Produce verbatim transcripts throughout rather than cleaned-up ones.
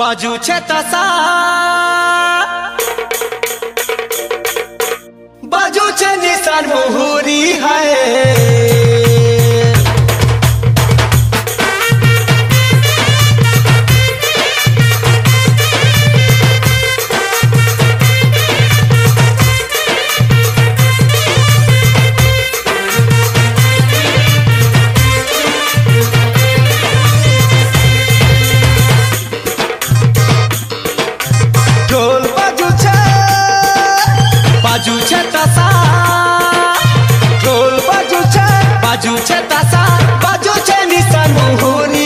बाजू छे तसा बाजू छे निशान मुहुरी है बाजू छे तसा ढोल बाजू छे बाजू छे तसा बाजू छे निशान मुहुरी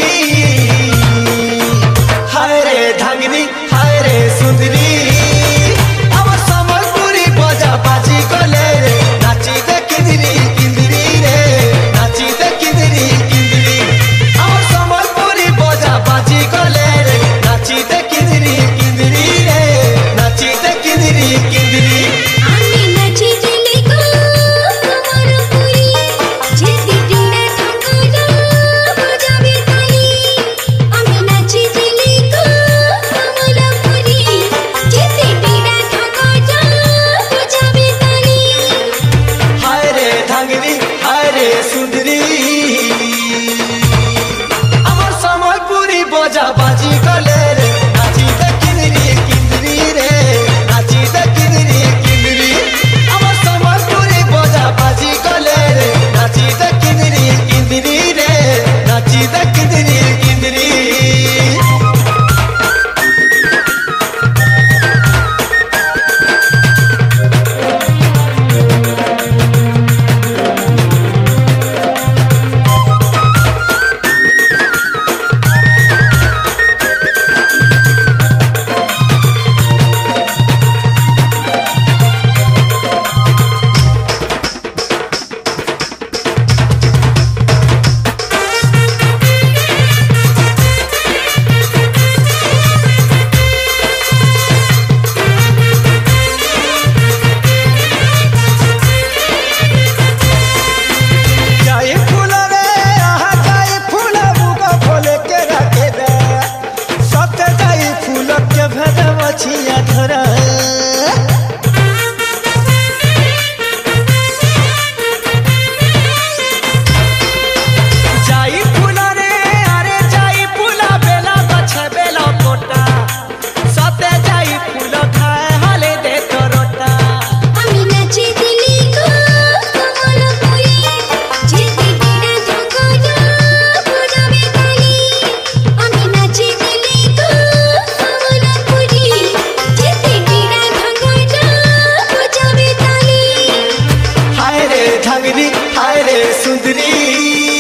हाय रे धांगनी हाय रे सुंदरी अब समलपुरी बजा बाजी गले रे नाची दे किंदरी किंदरी रे नाची दे किंदरी किंदरी अब समलपुरी बजा बाजी गले रे नाची दे किंदरी किंदरी रे नाची दे किंदरी किंदरी बाजी गले रे नाची दे किंदरी किंदरी रे नाची दे किंदरी किंदरी अमर समलपुरी बजा बाजी गले रे नाची दे किंदरी किंदरी रे नाची दे किंदरी किंदरी हाय रे सुंदरी